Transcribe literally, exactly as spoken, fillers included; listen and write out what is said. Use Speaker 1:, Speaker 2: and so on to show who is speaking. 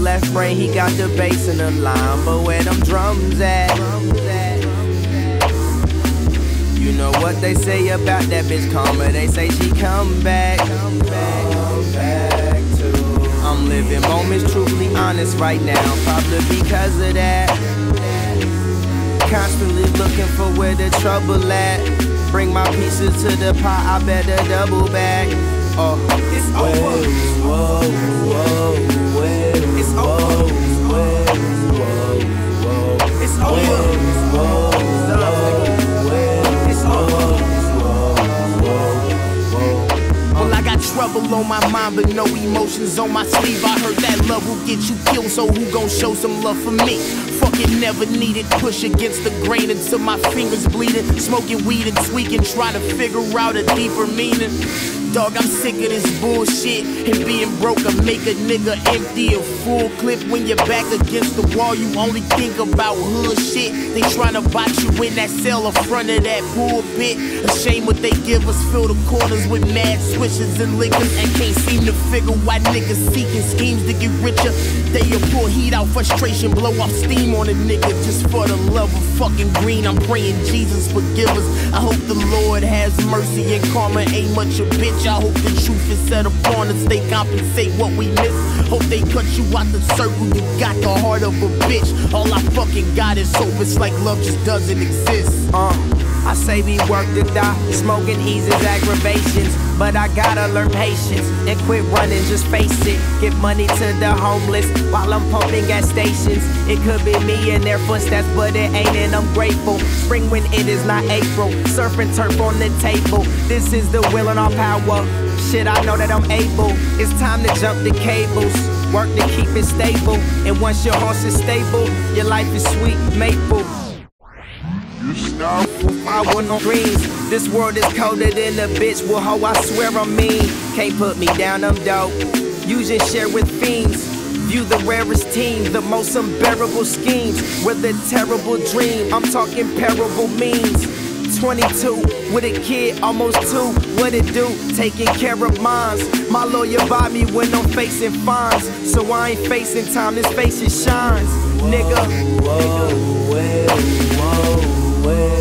Speaker 1: left brain, he got the bass in the line. But where them drums at? You know what they say about that bitch Karma? They say she come back. Come back to. I'm living moments truthfully honest right now, probably because of that. Constantly looking for where the trouble at. Bring my pieces to the pot, I better double back. Oh, it's over. Whoa, whoa, whoa, it's over. Whoa, whoa, whoa, it's over. Whoa, whoa, it's over.
Speaker 2: Well, I got trouble on my mind, but no emotions on my sleeve. I heard that love will get you killed, so who gon' show some love for me? Fucking never needed, push against the grain until my fingers bleeding. Smoking weed and tweaking, trying to figure out a deeper meaning. Dog, I'm sick of this bullshit. And being broke, I make a nigga empty a full clip. When you're back against the wall, you only think about hood shit. They tryna box you in that cell in front of that pulpit. A shame what they give us, fill the corners with mad swishes and liquors. And can't seem to figure why niggas seeking schemes to get richer. They'll pour heat out frustration, blow off steam on a nigga just for the love of fucking green. I'm praying Jesus forgive us. I hope the Lord has mercy and karma ain't much a bitch. I hope the truth is set upon us. They compensate what we miss. Hope they cut you out the circle. You got the heart of a bitch. All I fucking got is hope. It's like love just doesn't exist.
Speaker 1: Uh, I say we work to die. Smoking eases aggravations, but I gotta learn patience and quit running. Just face it. Give money to the homeless while I'm pumping gas stations. It could be me in their footsteps, but it ain't, and I'm grateful. Spring when it is not April. Surfing turf on the table. This is the will and our power. Shit, I know that I'm able. It's time to jump the cables. Work to keep it stable. And once your horse is stable, your life is sweet maple. I want no dreams. This world is colder than a bitch. Well, ho, I swear I'm mean. Can't put me down, I'm dope. Use and share with fiends. View the rarest team, the most unbearable schemes. With a terrible dream, I'm talking parable means. twenty-two with a kid, almost two. What it do? Taking care of mines. My lawyer buy me when I'm facing fines. So I ain't facing time, this face it shines. Nigga.
Speaker 3: Whoa, whoa, whoa, whoa.